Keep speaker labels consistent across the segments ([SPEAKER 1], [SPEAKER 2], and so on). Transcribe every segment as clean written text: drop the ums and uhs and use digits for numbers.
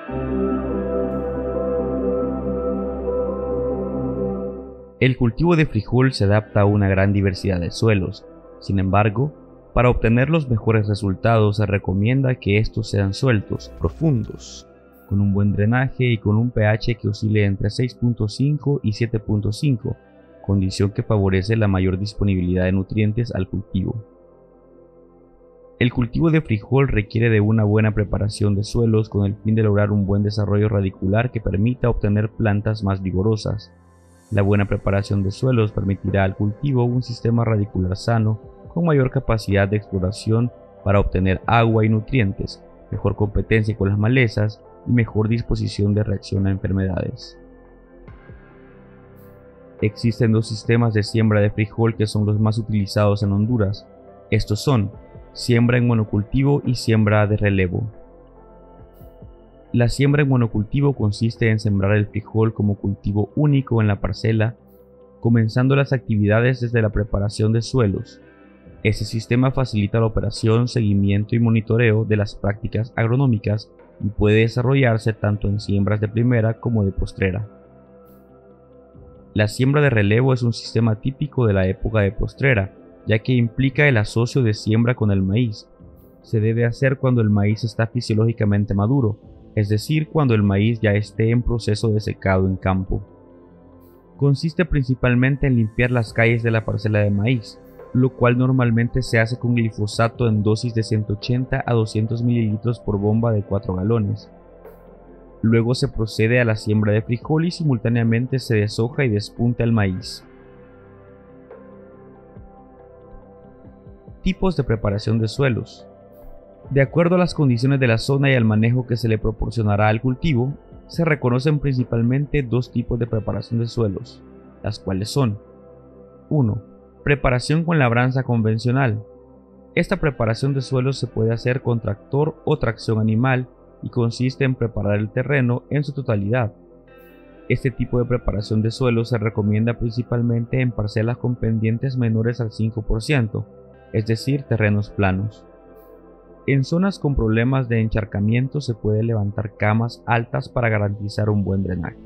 [SPEAKER 1] El cultivo de frijol se adapta a una gran diversidad de suelos. Sin embargo, para obtener los mejores resultados se recomienda que estos sean sueltos, profundos, con un buen drenaje y con un pH que oscile entre 6.5 y 7.5, condición que favorece la mayor disponibilidad de nutrientes al cultivo. El cultivo de frijol requiere de una buena preparación de suelos con el fin de lograr un buen desarrollo radicular que permita obtener plantas más vigorosas. La buena preparación de suelos permitirá al cultivo un sistema radicular sano, con mayor capacidad de exploración para obtener agua y nutrientes, mejor competencia con las malezas y mejor disposición de reacción a enfermedades. Existen dos sistemas de siembra de frijol que son los más utilizados en Honduras. Estos son siembra en monocultivo y siembra de relevo. La siembra en monocultivo consiste en sembrar el frijol como cultivo único en la parcela, comenzando las actividades desde la preparación de suelos. Este sistema facilita la operación, seguimiento y monitoreo de las prácticas agronómicas y puede desarrollarse tanto en siembras de primera como de postrera. La siembra de relevo es un sistema típico de la época de postrera, ya que implica el asocio de siembra con el maíz. Se debe hacer cuando el maíz está fisiológicamente maduro, es decir, cuando el maíz ya esté en proceso de secado en campo. Consiste principalmente en limpiar las calles de la parcela de maíz, lo cual normalmente se hace con glifosato en dosis de 180 a 200 ml por bomba de 4 galones. Luego se procede a la siembra de frijol y simultáneamente se deshoja y despunta el maíz. Tipos de preparación de suelos. De acuerdo a las condiciones de la zona y al manejo que se le proporcionará al cultivo, se reconocen principalmente dos tipos de preparación de suelos, las cuales son 1. Preparación con labranza convencional. Esta preparación de suelos se puede hacer con tractor o tracción animal y consiste en preparar el terreno en su totalidad. Este tipo de preparación de suelos se recomienda principalmente en parcelas con pendientes menores al 5%, es decir, terrenos planos. En zonas con problemas de encharcamiento se puede levantar camas altas para garantizar un buen drenaje.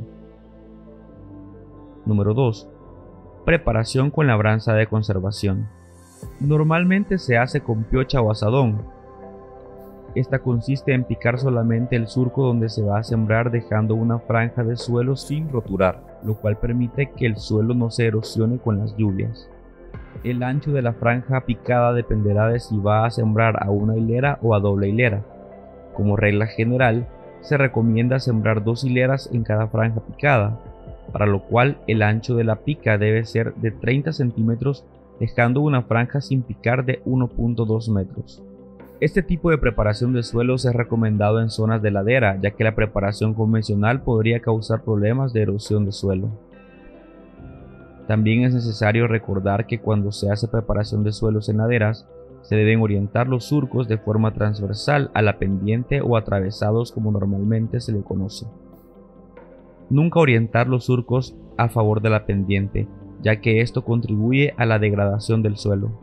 [SPEAKER 1] Número 2. Preparación con labranza de conservación. Normalmente se hace con piocha o azadón. Esta consiste en picar solamente el surco donde se va a sembrar, dejando una franja de suelo sin roturar, lo cual permite que el suelo no se erosione con las lluvias. El ancho de la franja picada dependerá de si va a sembrar a una hilera o a doble hilera. Como regla general, se recomienda sembrar 2 hileras en cada franja picada, para lo cual el ancho de la pica debe ser de 30 centímetros, dejando una franja sin picar de 1.2 metros. Este tipo de preparación de suelos es recomendado en zonas de ladera, ya que la preparación convencional podría causar problemas de erosión de suelo. También es necesario recordar que cuando se hace preparación de suelos en laderas, se deben orientar los surcos de forma transversal a la pendiente o atravesados como normalmente se le conoce. Nunca orientar los surcos a favor de la pendiente, ya que esto contribuye a la degradación del suelo.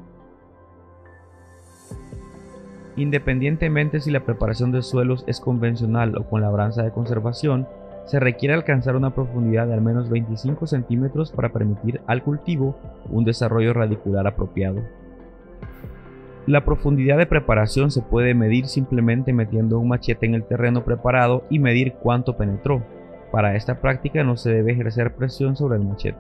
[SPEAKER 1] Independientemente si la preparación de suelos es convencional o con labranza de conservación, se requiere alcanzar una profundidad de al menos 25 centímetros para permitir al cultivo un desarrollo radicular apropiado. La profundidad de preparación se puede medir simplemente metiendo un machete en el terreno preparado y medir cuánto penetró. Para esta práctica no se debe ejercer presión sobre el machete.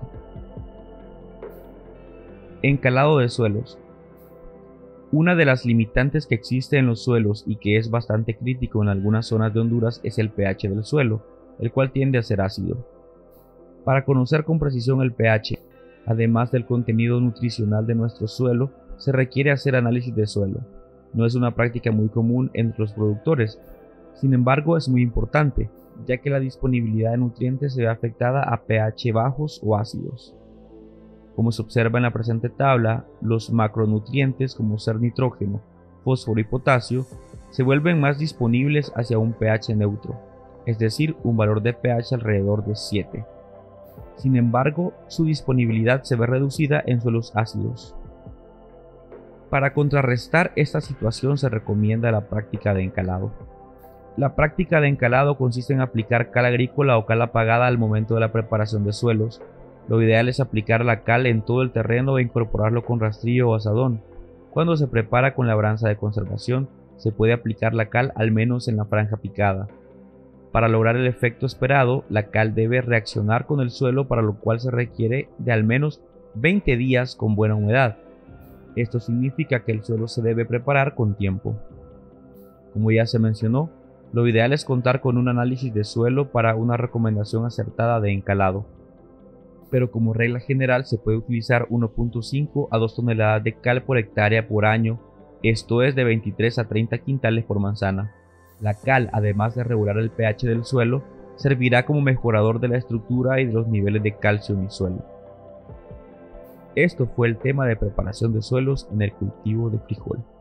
[SPEAKER 1] Encalado de suelos. Una de las limitantes que existe en los suelos y que es bastante crítico en algunas zonas de Honduras es el pH del suelo, el cual tiende a ser ácido. Para conocer con precisión el pH, además del contenido nutricional de nuestro suelo, se requiere hacer análisis de suelo. No es una práctica muy común entre los productores, sin embargo es muy importante, ya que la disponibilidad de nutrientes se ve afectada a pH bajos o ácidos. Como se observa en la presente tabla, los macronutrientes como ser nitrógeno, fósforo y potasio se vuelven más disponibles hacia un pH neutro, es decir, un valor de pH alrededor de 7. Sin embargo, su disponibilidad se ve reducida en suelos ácidos. Para contrarrestar esta situación se recomienda la práctica de encalado. La práctica de encalado consiste en aplicar cal agrícola o cal apagada al momento de la preparación de suelos. Lo ideal es aplicar la cal en todo el terreno e incorporarlo con rastrillo o azadón. Cuando se prepara con labranza de conservación, se puede aplicar la cal al menos en la franja picada. Para lograr el efecto esperado, la cal debe reaccionar con el suelo, para lo cual se requiere de al menos 20 días con buena humedad. Esto significa que el suelo se debe preparar con tiempo. Como ya se mencionó, lo ideal es contar con un análisis de suelo para una recomendación acertada de encalado. Pero como regla general se puede utilizar 1.5 a 2 toneladas de cal por hectárea por año, esto es de 23 a 30 quintales por manzana. La cal, además de regular el pH del suelo, servirá como mejorador de la estructura y de los niveles de calcio en el suelo. Esto fue el tema de preparación de suelos en el cultivo de frijol.